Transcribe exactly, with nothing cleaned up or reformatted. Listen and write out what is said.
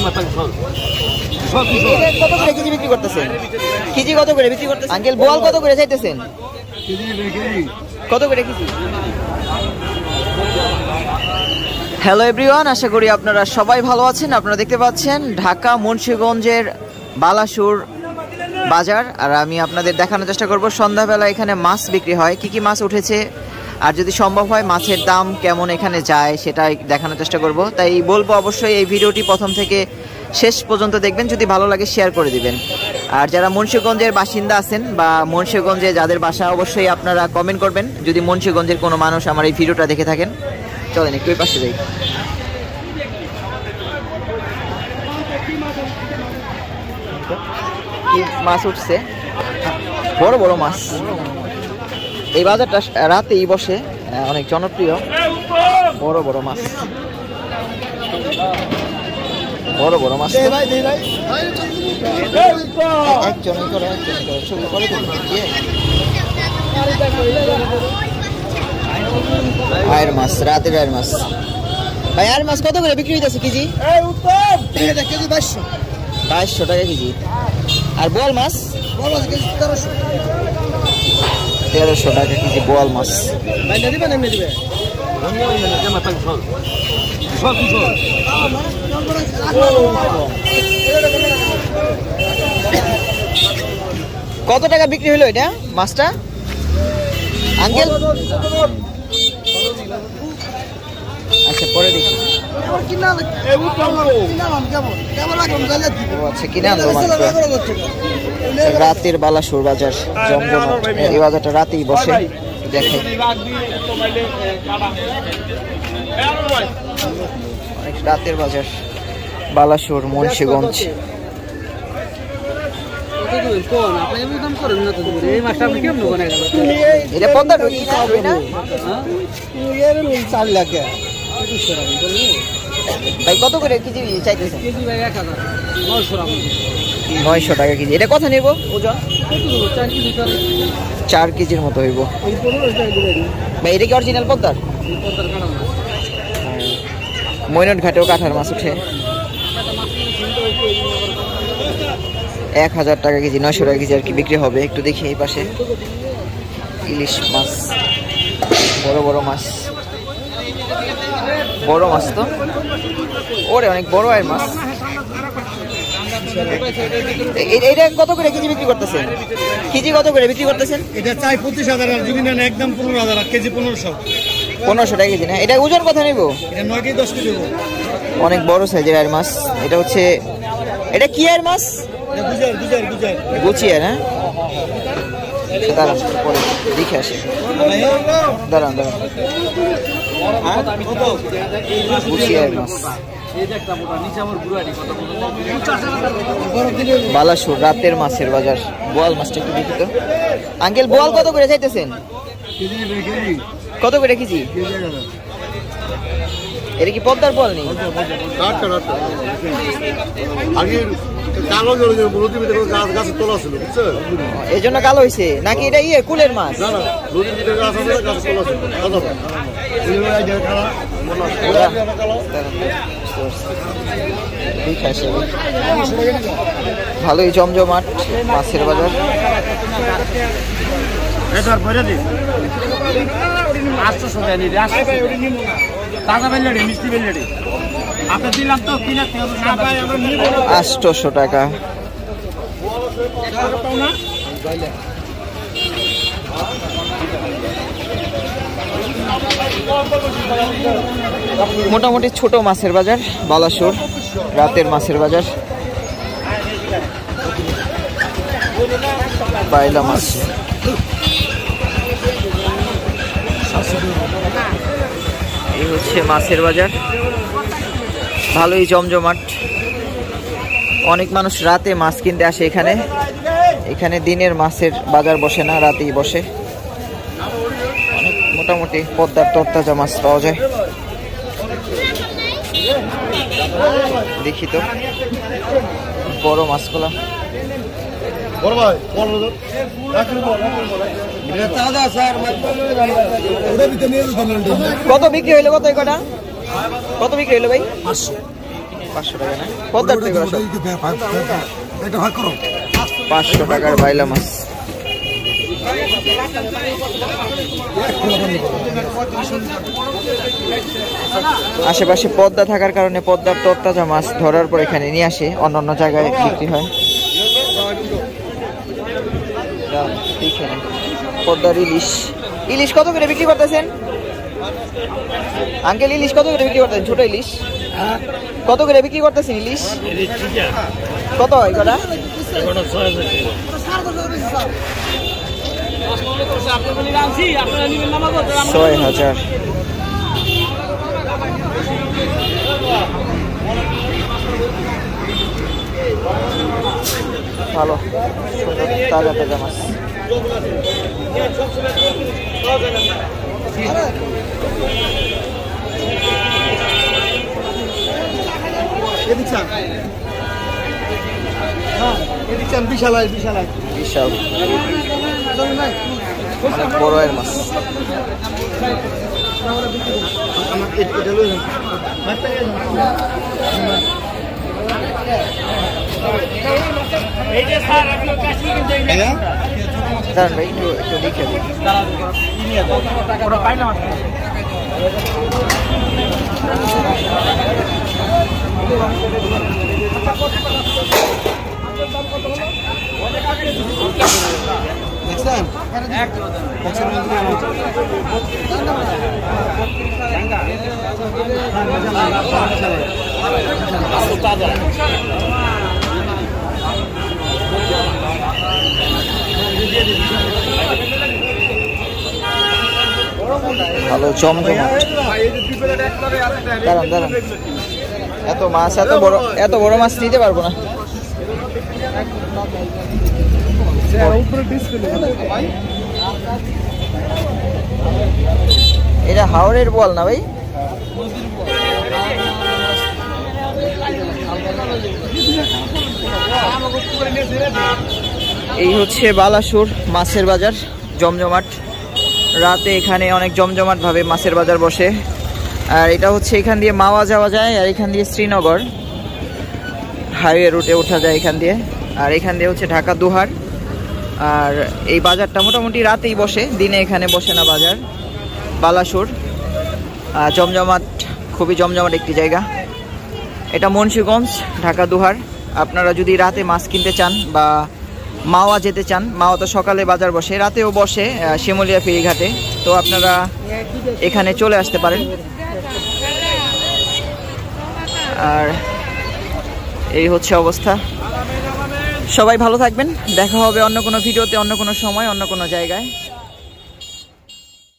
কত করে কেজি বিক্রি করতেছেন? কেজি কত করে বিক্রি করতেছেন? আঙ্কেল বোয়াল কত করে চাইতেছেন? কত করে কেজি? হ্যালো এভরিওয়ান, আশা করি আপনারা সবাই ভালো আছেন। আপনারা দেখতে পাচ্ছেন ঢাকা মুন্সিগঞ্জের বালাসুর বাজার, আর আমি আপনাদের দেখানোর চেষ্টা করব সন্ধ্যাবেলা এখানে মাছ বিক্রি হয়, কি কি মাছ উঠেছে, আর যদি সম্ভব হয় মাছের দাম কেমন এখানে যায় সেটাই দেখানোর চেষ্টা করব। তাই বলবো অবশ্যই এই ভিডিওটি প্রথম থেকে শেষ পর্যন্ত দেখবেন, যদি ভালো লাগে শেয়ার করে দিবেন। আর যারা মুন্সিগঞ্জের বাসিন্দা আছেন বা মুন্সিগঞ্জে যাদের বাসা, অবশ্যই আপনারা কমেন্ট করবেন যদি মুন্সিগঞ্জের কোনো মানুষ আমার এই ভিডিওটা দেখে থাকেন। চলেন একটু এই পাশে যাই। মাছ উঠছে, বড় বড় মাছ। এই বাজারটা রাতেই বসে, অনেক জনপ্রিয়। বড় বড় মাছ, বড় বড় মাছ। একজনই করে একজনই করে ছবি করে আয়ের মাছ, রাতের আয়ের মাছ। ভাই আয়ের মাছ কত করে বিক্রি হইতেছে কেজি? কেজি বাইশশো বাইশশো টাকা কেজি। আর বোয়াল মাছ তেরোশো তেরোশো টাকা কেজি বোয়াল মাছ। কত টাকা বিক্রি হলো এটা মাছটা আঙ্কেল? আচ্ছা পরে দেখি। আচ্ছা কিনে আনলো মাত্র। রাতের বালাসুর বাজার জমজমাট, এই বাজারটা রাতেই বসে। দেখে অনেক রাতের বাজার বালাসুর মুন্সিগঞ্জ। এটা পদ্মা হবে না ভাই? কত করে কেজি চাইতেছেন? নয়শো টাকা কেজি। এটা কথা নেব ওজন? চার কেজির মতো হইব ভাই। এটা কি অরিজিনাল পদ্মার? ময়নট ঘাটেও কাঁঠার মাছ উঠে। এক হাজার টাকা কেজি, নয়শো টাকা কেজি আর কি বিক্রি হবে। একটু দেখি এই পাশে ইলিশ মাছ, বড় বড় মাছ, বড় মাছ তো ওরে অনেক বড় আয়ের মাছ। এটা কত করে কেজি বিক্রি করতেছেন? কেজি কত করে বিক্রি করতেছেন? এটা চাই পঁচিশ হাজার, আর যদি নেন একদম পনেরো হাজার কেজি। পনেরোশো পনেরোশো টাকা কেজি না? এটা ওজন কথা নেব? এটা নয় কেজি দশ কেজি। অনেক বড় সাইজের আয়ের মাছ। এটা হচ্ছে, এটা কি আয়ের মাছ? গুছিয়ে না? দাঁড়ান পরে দেখে আসি। দাঁড়ান দাঁড়ান গুছিয়ে আয়ের মাছ। বালাসুর রাতের মাছের বাজার। বোয়াল মাছটা একটু দেখি তো আঙ্কেল। বোয়াল কত করে চাইতেছেন? কত করে কেজি? এটা কি পদ্মার বোয়াল নেই? এই জন্য কালো হয়েছে নাকি? এটা ইয়ে কুলের মাছ? ভালোই জমজমাট মাছের বাজার। আটশোশো টাকা। মোটামুটি ছোট মাছের বাজার বালাসুর রাতের মাছের বাজার। বাইলা মাছ, এই হচ্ছে মাছের বাজার। ভালোই জমজমাট। অনেক মানুষ রাতে মাছ কিনতে আসে এখানে। এখানে দিনের মাছের বাজার বসে না, রাতেই বসে। অনেক মোটামুটি পদ্মার তরতাজা মাছ পাওয়া যায়। দেখি তো বড় মাছগুলা। কত বিক্রি হইলো? কত কটা কত বিক্রি হইলো ভাই? পাঁচশো টাকা না? পদ্মার তো এগুলো সব পাঁচশো টাকার বাইলা মাছ। আশেপাশে পদ্মা থাকার কারণে পদ্মার তরতাজা মাছ ধরার পর এখানে নিয়ে আসে, অন্যান্য জায়গায় বিক্রি হয়। পদ্মার ইলিশ, ইলিশ কত করে বিক্রি করতেছেন আঙ্কেল? ইলিশ কত করে বিক্রি করতেছেন? ছোট ইলিশ কত করে বিক্রি করতেছেন? ইলিশ কত এগুলা? ছয় হাজার। ভালো সুন্দর তাজা তাজা মাছ। বিশাল বিশাল বিশাল অনেক বড় এর মাছ। দাঁড়ান ভাই, একটু একটু দেখে দিন। ভালো জমজমাট। দাঁড়ান দাঁড়ান, এত মাছ, এত বড় এত বড় মাছ নিতে পারবো না। এটা হাওড়ের বল না ভাই? এই হচ্ছে বালাসুর মাছের বাজার, জমজমাট। রাতে এখানে অনেক জমজমাট ভাবে মাছের বাজার বসে। আর এটা হচ্ছে এখান দিয়ে মাওয়া যাওয়া যায়, আর এখান দিয়ে শ্রীনগর হাইওয়ে রুটে ওঠা যায় এখান দিয়ে। আর এখান দিয়ে হচ্ছে ঢাকা দুহার। আর এই বাজারটা মোটামুটি রাতেই বসে, দিনে এখানে বসে না বাজার। বালাসুর জমজমাট, খুবই জমজমাট একটি জায়গা। এটা মুন্সিগঞ্জ, ঢাকা দুহার। আপনারা যদি রাতে মাছ কিনতে চান বা মাওয়া যেতে চান, মাওয়া তো সকালে বাজার বসে, রাতেও বসে শিমুলিয়া ফেরিঘাটে, তো আপনারা এখানে চলে আসতে পারেন। আর এই হচ্ছে অবস্থা। সবাই ভালো থাকবেন, দেখা হবে অন্য কোনো ভিডিওতে, অন্য কোনো সময়, অন্য কোনো জায়গায়।